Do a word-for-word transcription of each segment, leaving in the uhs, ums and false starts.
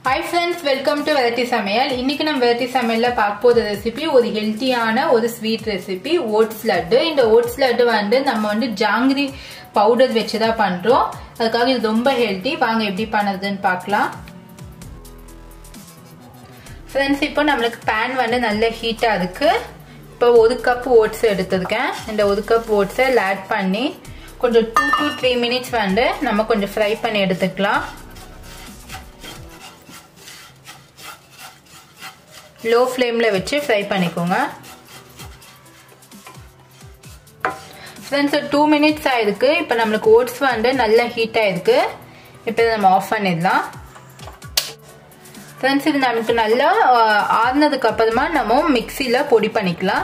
Hi friends, welcome to Variety Samayal. இன்னைக்கு நம்ம Variety Samayalல பார்க்க போற ரெசிபி ஒரு ஹெல்தியான ஒரு ஸ்வீட் ரெசிபி ஓட்ஸ் லட்டு. இந்த ஓட்ஸ் லட்டு வந்து நம்ம வந்து ஜாங்கிரி பவுடர் வெச்சு தான் பண்றோம். அதுக்காக இது ரொம்ப ஹெல்தி. வாங்க எப்படி பண்றதுன்னு பார்க்கலாம். Friends, இப்போ நமக்கு pan வந்து நல்ல ஹீட்டா இருக்கு. இப்போ ஒரு கப் ஓட்ஸ் எடுத்துர்க்கேன். இந்த ஒரு கப் ஓட்ஸை ஆட் பண்ணி கொஞ்சம் two to three minutes வந்து நம்ம கொஞ்சம் ஃப்ரை பண்ணி எடுத்துக்கலாம். low flame la vechi fry panikonga. Friends, two minutes ஆயிருக்கு. இப்போ நமக்கு oats வந்து நல்ல ஹீட் ஆயிருக்கு. இப்போ நம்ம ஆஃப் பண்ணிடலாம். Friends, இது நமக்கு நல்லா ஆறுனதுக்கு அப்புறமா நம்ம மிக்ஸில பொடி பண்ணிக்கலாம்.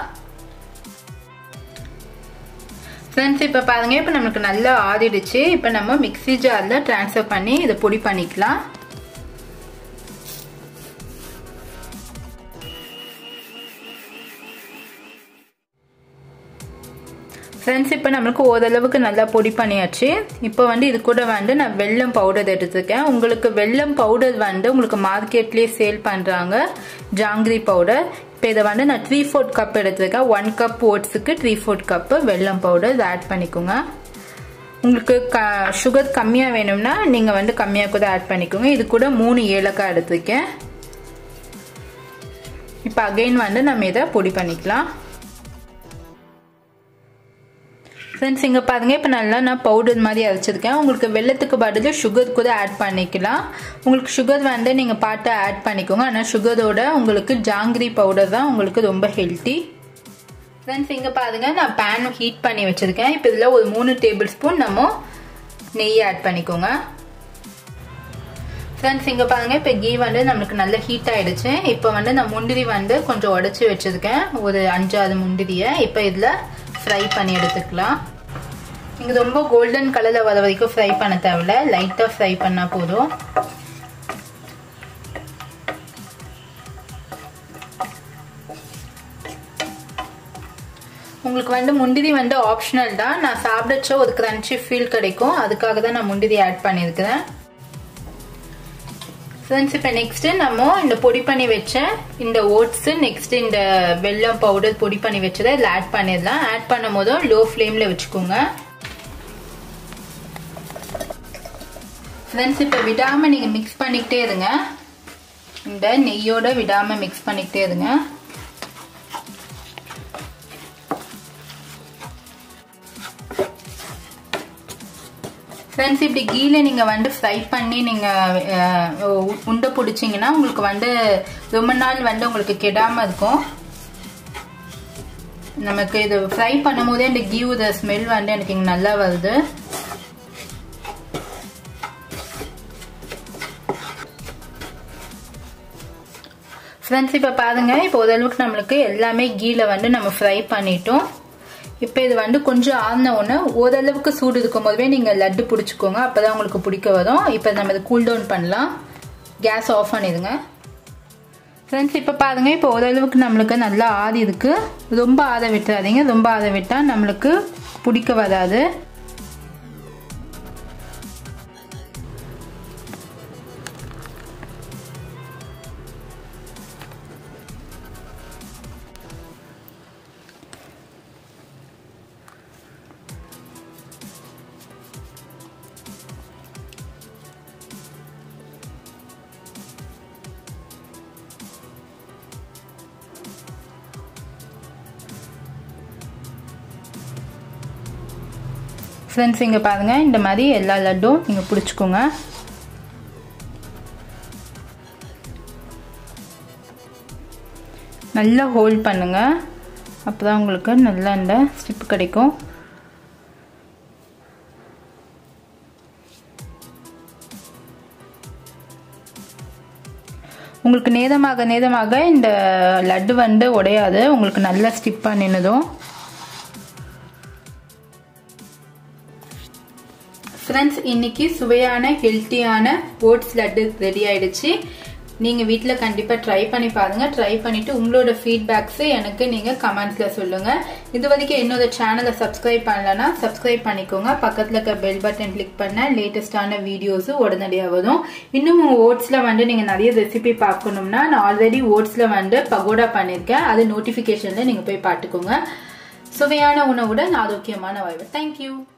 Friends, இப்போ பாருங்க, இப்போ நமக்கு நல்லா ஆறிடுச்சு. இப்போ நம்ம மிக்ஸி ஜார்ல ட்ரான்ஸ்ஃபர் பண்ணி இத பொடி பண்ணிக்கலாம். Friends, இப்போ நமக்கு ஓரளவுக்கு நல்லா பொடி பண்ணியாச்சு. இப்போ வந்து இது கூட வந்து நான் வெல்லம் பவுடர் எடுத்துக்கேன். உங்களுக்கு வெல்லம் பவுடர் வந்து உங்களுக்கு மார்க்கெட்லயே சேல் பண்றாங்க, ஜாங்கிரி பவுடர். இப்போ இத வந்து நான் three fourths கப் எடுத்துக்கேன். one கப் ஓட்ஸ்க்கு three fourths கப் வெல்லம் பவுடர் ஆட் பண்ணிக்கோங்க. உங்களுக்கு சுகர் கம்மியா வேணும்னா நீங்க வந்து கம்மியா கூட ஆட் பண்ணிக்கோங்க. இது கூட மூணு ஏலக்காய் எடுத்துக்கேன். இப்போ அகைன் வந்து நம்ம இத பொடி பண்ணிக்கலாம். Friends, இங்க பாருங்க, இப்போ நல்லா நான் பவுடர் மாதிரி அரைச்சிருக்கேன். உங்களுக்கு வெல்லத்துக்கு பதிலா சுகர் கூட ஆட் பண்ணிக்கலாம். உங்களுக்கு சுகர் வந்து நீங்க பார்த்து ஆட் பண்ணிக்கோங்க. ஆனா சுகரோட உங்களுக்கு ஜாங்கிரி பவுடர் தான் உங்களுக்கு ரொம்ப ஹெல்தி. Friends, இங்க பாருங்க, நான் pan ஹீட் பண்ணி வச்சிருக்கேன். இப்போ இதுல ஒரு மூணு டேபிள் ஸ்பூன் நம்ம நெய் ஆட் பண்ணிக்கோங்க. Friends, இங்க பாருங்க, இப்போ கீ வந்து நமக்கு நல்ல ஹீட் ஆயிடுச்சு. இப்போ வந்து நான் முந்திரி வந்து கொஞ்சம் உடைச்சு வச்சிருக்கேன். ஒரு அஞ்சாறு முந்திரியை இப்போ இதுல ஃப்ரை பண்ணி எடுத்துக்கலாம். நீங்க ரொம்ப கோல்டன் கலர்ல வர வரைக்கும் ஃப்ரை பண்ண தேவையில்ல, லைட்டா ஃப்ரை பண்ணா போதும். உங்களுக்கு வந்து முந்திரி வந்து ஆப்ஷனல் தான். நான் சாப்பிடச்ச ஒரு கிரன்ச்சி ஃபீல் கிடைக்கும், அதுக்காக தான் நான் முந்திரி ஆட் பண்ணியிருக்கிறேன். Friends, இப்போ நெக்ஸ்ட் நம்ம இந்த பொடி பண்ணி வச்ச இந்த ஓட்ஸ், நெக்ஸ்ட் இந்த வெல்லம் பவுடர் பொடி பண்ணி வச்சதை இதில் ஆட் பண்ணிடலாம். ஆட் பண்ணும் போதும் லோ ஃப்ளேம்ல வச்சுக்கோங்க. Friends, இப்போ விடாம நீங்க மிக்ஸ் பண்ணிக்கிட்டே இருங்க. இந்த நெய்யோட விடாம மிக்ஸ் பண்ணிக்கிட்டே இருங்க. Friends, இப்படி கீழே நீங்க வந்து ஃப்ரை பண்ணி நீங்க உண்டை பிடிச்சிங்கன்னா உங்களுக்கு வந்து ரொம்ப நாள் வந்து உங்களுக்கு கெடாம இருக்கும். நமக்கு இது ஃப்ரை பண்ணும் போதே இந்த கீயோட ஸ்மெல் வந்து எனக்கு இங்க நல்லா வருது. Friends, இப்ப பாருங்க, இப்போ ஓரளவுக்கு நம்மளுக்கு எல்லாமே கீழே வந்து நம்ம ஃப்ரை பண்ணிட்டோம். இப்போ இது வந்து கொஞ்சம் ஆறின உடனே ஓரளவுக்கு சூடு இருக்கும் போதே நீங்க லட்டு பிடிச்சிக்கோங்க. அப்பதான் உங்களுக்கு பிடிக்க வரும். இப்போ நம்ம இதை கூல் டவுன் பண்ணலாம். கேஸ் ஆஃப் பண்ணிடுங்க. Friends, இப்போ பாருங்க, இப்போ ஓரளவுக்கு நம்மளுக்கு நல்லா ஆறி இருக்கு. ரொம்ப ஆற விட்டுறாதீங்க. ரொம்ப ஆற விட்டா நம்மளுக்கு பிடிக்க வராது. Friends, இங்க பாருங்க, இந்த மாதிரி எல்லா லட்டும் நீங்க பிடிச்சுக்கோங்க. நல்லா ஹோல்ட் பண்ணுங்க. அப்பதான் உங்களுக்கு நல்லா இந்த ஸ்டிப் கிடைக்கும். உங்களுக்கு நேதமாக நேதமாக இந்த லட்டு வந்து உடையாது. உங்களுக்கு நல்லா ஸ்டிப் பண்ணினதும். Friends, இன்னைக்கு சுவையான ஹெல்தியான ஓட்ஸ் லட்டு ரெடி ஆயிடுச்சு. நீங்க வீட்ல கண்டிப்பா ட்ரை பண்ணி பாருங்க. ட்ரை பண்ணிட்டு உங்களோட ஃபீட்பேக்ஸ் எனக்கு நீங்க கமெண்ட்ஸ்ல சொல்லுங்க. இது வரைக்கும் என்னோட சேனலை சப்ஸ்கிரைப் பண்ணலன்னா சப்ஸ்கிரைப் பண்ணிக்கோங்க. பக்கத்துல இருக்க பெல் பட்டன் கிளிக் பண்ண லேட்டஸ்டான வீடியோஸ் உடனடியாக வரும். இன்னும் ஓட்ஸ்ல வந்து நீங்க நிறைய ரெசிபி பார்க்கணும்னா நான் ஆல்ரெடி ஓட்ஸ்ல வந்து பகோடா பண்ணிருக்கேன். அது நோட்டிபிகேஷன்ல நீங்க போய் பார்த்துக்கோங்க. சுவையான உணவுடன் ஆரோக்கியமான வாழ்வு. தேங்க்யூ.